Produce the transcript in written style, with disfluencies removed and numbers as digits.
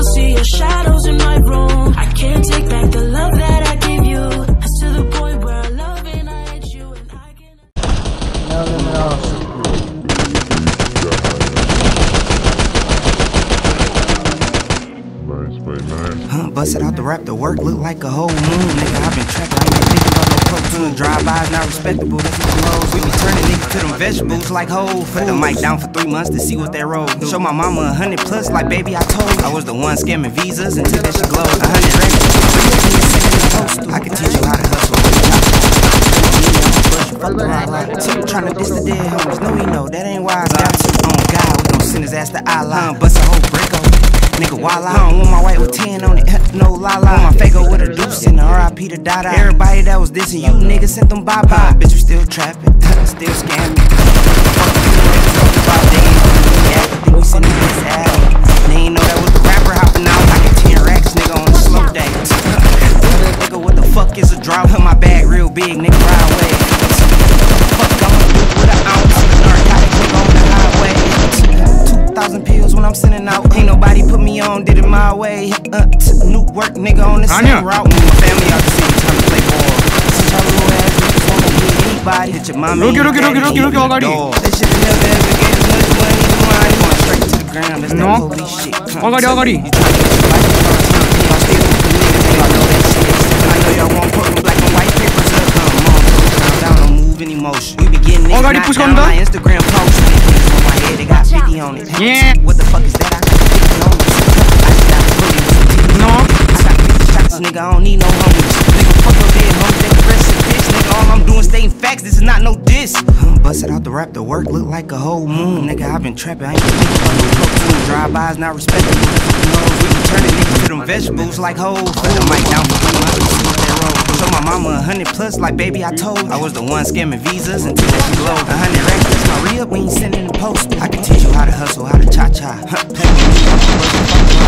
see your shadows in my room. I can't take back the love that I gave you. It's to the point where I love and I hate you, and I can't. Bust it out the rap, the work look like a whole moon. Nigga, I've been trapping, I ain't been thinking about no cartoon. Drive-bys not respectable, that's what the lows. We be turning niggas to them vegetables like whole. Put the mic down for 3 months to see what they roll. Show my mama 100 plus like baby I told. I was the one scamming visas until that shit glowed. 100 racks, I can teach you how to hustle. Fuck the ride like tryna diss the dead homies. No, he know, that ain't wise. Got to on God, we gon' send his ass to Allah. Bust a whole brick on nigga, while I don't want my white with 10 on it, no la-la. Want my Fago with a deuce in the R.I.P. to Dada. Everybody that was dissing you niggas sent them bye-bye. Bitch, we still trapping, still scamming. Think we sending this out. They ain't know that was the rapper hopping out. I get 10 racks, nigga, on a slow day. Nigga, what the fuck is a drop? My bag real big, nigga, ride away. Fuck, I'ma do with an ounce of narcotic, nigga, on the highway. 2,000 pills when I'm sending out. Ain't nobody put me on, did it my way. New work, nigga, on the same route. Me and my family out the city trying to play ball. Since y'all little ass niggas wanna get anybody, hit your mommy. Look, they should've never ever gave as much money to mine. Going straight to the ground, that's that police shit. I know y'all won't put them black and white papers up. Come on, calm down, don't move any motion. We be getting niggas knocked down on my Instagram post. On my head, they got 50 on it. Yeah. What the fuck is that? I got 50 on it. I just got a hoodie with some titties. No. I got 50 shots, nigga, I don't need no homies. Nigga, fuck up dead homies, they aggressive bitch. Nigga, all I'm doing stating facts, this is not no diss. Bust it out the rap, the work look like a whole moon. Nigga, I've been trapping, I ain't been thinking about no cartoon. Drive-bys not respectable. We be turning niggas to them vegetables like hoes. Put the mic down for 3 months to see what they roll. Show my mama 100 plus like baby I told. I was the one scamming visas until that shit glowed. 100 racks, that's my re-up, we ain't sending the post. I can teach you how to hustle, how to cha-cha.